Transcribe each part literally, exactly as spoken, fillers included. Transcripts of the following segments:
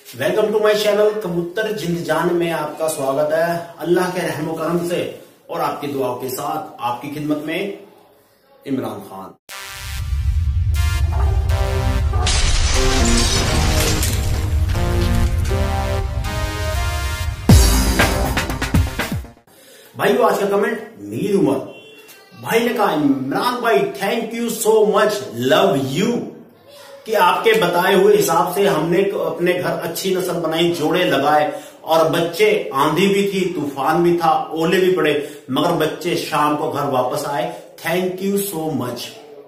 Welcome to my channel कबूतर जिंदजान में आपका स्वागत है। अल्लाह के रहमो करम से और आपकी दुआओं के साथ आपकी खिदमत में इमरान खान। भाई आज का कमेंट मीर उमर भाई ने कहा, इमरान भाई thank you so much, love you, कि आपके बताए हुए हिसाब से हमने अपने घर अच्छी नस्ल बनाई, जोड़े लगाए और बच्चे, आंधी भी थी, तूफान भी था, ओले भी पड़े, मगर बच्चे शाम को घर वापस आए। Thank you so much.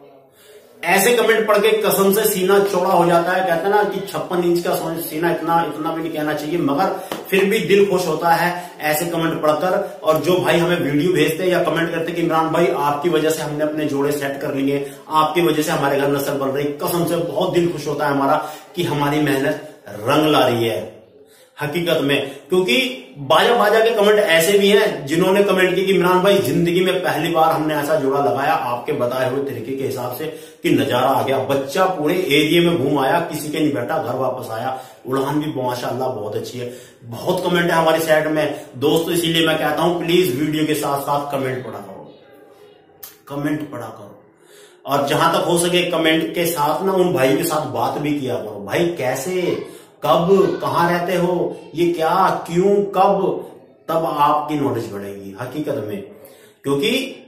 ऐसे कमेंट पढ़ के कसम से सीना चौड़ा हो जाता है। कहते हैं ना कि छप्पन इंच का सीना, इतना इतना भी नहीं कहना चाहिए, मगर फिर भी दिल खुश होता है ऐसे कमेंट पढ़कर। और जो भाई हमें वीडियो भेजते हैं या कमेंट करते हैं कि इमरान भाई आपकी वजह से हमने अपने जोड़े सेट कर लिए, आपकी वजह से हमारे घर नस्ल बन रही, कसम से बहुत दिल खुश होता है हमारा कि हमारी मेहनत रंग ला रही है हकीकत में। क्योंकि बाजा बाजा के कमेंट ऐसे भी हैं जिन्होंने कमेंट की कि इमरान भाई जिंदगी में पहली बार हमने ऐसा जोड़ा लगाया आपके बताए हुए तरीके के हिसाब से कि नजारा आ गया, बच्चा पूरे एरिया में घूम आया, किसी के नहीं बैठा, घर वापस आया, उड़ान भी माशाल्लाह बहुत अच्छी है। बहुत कमेंट है हमारी साइड में दोस्तों, इसीलिए मैं कहता हूं प्लीज वीडियो के साथ साथ कमेंट पढ़ा करो, कमेंट पढ़ा करो, और जहां तक हो सके कमेंट के साथ ना उन भाई के साथ बात भी किया करो। भाई कैसे, कब, कहां रहते हो, ये क्या, क्यों, कब, तब आपकी नॉलेज बढ़ेगी हकीकत में। क्योंकि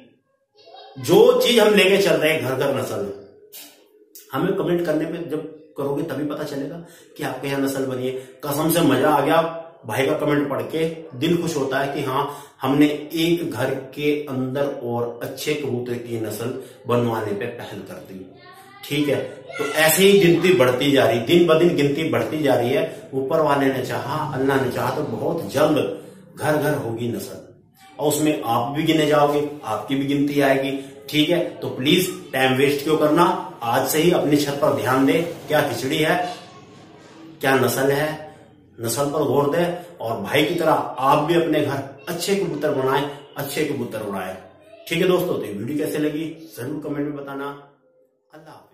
जो चीज हम लेके चल रहे हैं घर घर नस्ल, हमें कमेंट करने पे जब करोगे तभी पता चलेगा कि आपके यहाँ नस्ल बनी है। कसम से मजा आ गया भाई का कमेंट पढ़ के, दिल खुश होता है कि हाँ हमने एक घर के अंदर और अच्छे कबूतर की नस्ल बनवाने पे पहल कर दी। ठीक है, तो ऐसे ही गिनती बढ़ती जा रही, दिन ब दिन गिनती बढ़ती जा रही है। ऊपर वाले ने चाहा, अल्लाह ने चाहा तो बहुत जल्द घर घर होगी नस्ल, और उसमें आप भी गिने जाओगे, आपकी भी गिनती आएगी। ठीक है, तो प्लीज टाइम वेस्ट क्यों करना, आज से ही अपनी छत पर ध्यान दे, क्या खिचड़ी है, क्या नस्ल है, नस्ल पर गौर दे, और भाई की तरह आप भी अपने घर अच्छे कबूतर बनाए, अच्छे कबूतर उड़ाए। ठीक है दोस्तों, तो ये वीडियो कैसे लगी जरूर कमेंट में बताना। अल्लाह।